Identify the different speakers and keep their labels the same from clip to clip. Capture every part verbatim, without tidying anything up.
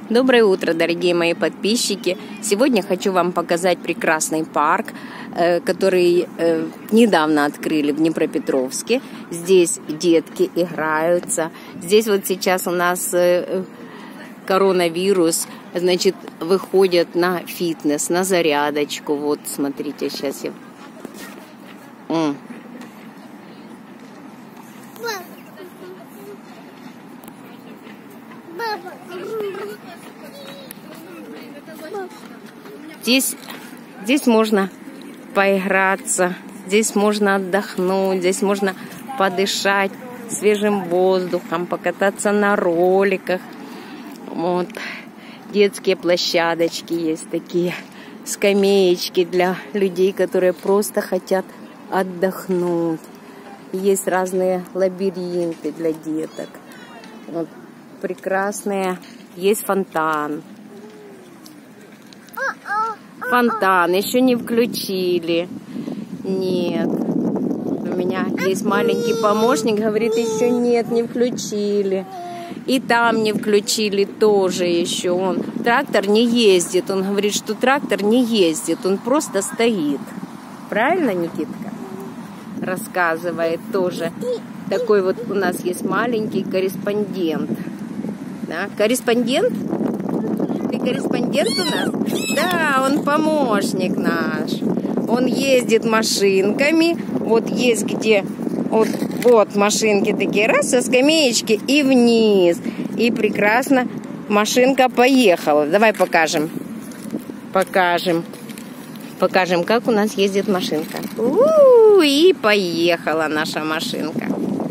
Speaker 1: Доброе утро, дорогие мои подписчики! Сегодня хочу вам показать прекрасный парк, который недавно открыли в Днепропетровске. Здесь детки играются. Здесь вот сейчас у нас коронавирус, значит, выходят на фитнес, на зарядочку. Вот, смотрите, сейчас я... М. Здесь, здесь можно поиграться, здесь можно отдохнуть, здесь можно подышать свежим воздухом, покататься на роликах. Вот. Детские площадочки есть такие, скамеечки для людей, которые просто хотят отдохнуть. Есть разные лабиринты для деток. Вот. Прекрасные. Есть фонтан. Фонтан еще не включили. Нет. У меня есть маленький помощник, говорит, еще нет, не включили. И там не включили тоже еще. Он трактор не ездит. Он говорит, что трактор не ездит, он просто стоит. Правильно, Никитка? Рассказывает тоже. Такой вот у нас есть маленький корреспондент. Да? Корреспондент? Ты корреспондент у нас? Да, он помощник наш. Он ездит машинками. Вот есть где... Вот, вот машинки такие. Раз, со скамеечки и вниз. И прекрасно машинка поехала. Давай покажем. Покажем. Покажем, как у нас ездит машинка. У-у-у, и поехала наша машинка.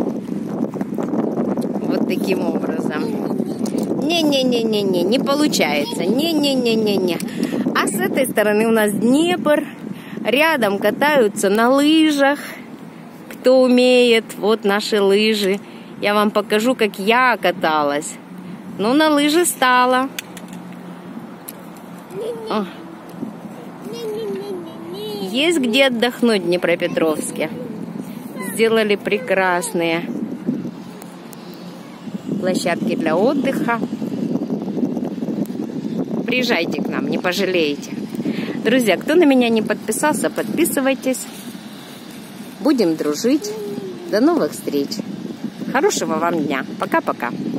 Speaker 1: Вот таким образом. Не-не-не-не-не, не получается. Не-не-не-не-не. А с этой стороны у нас Днепр. Рядом катаются на лыжах. Кто умеет, вот наши лыжи. Я вам покажу, как я каталась. Ну, на лыжи стала. О. Есть где отдохнуть в Днепропетровске. Сделали прекрасные площадки для отдыха. Приезжайте к нам, не пожалеете. Друзья, кто на меня не подписался, подписывайтесь. Будем дружить. До новых встреч. Хорошего вам дня. Пока-пока.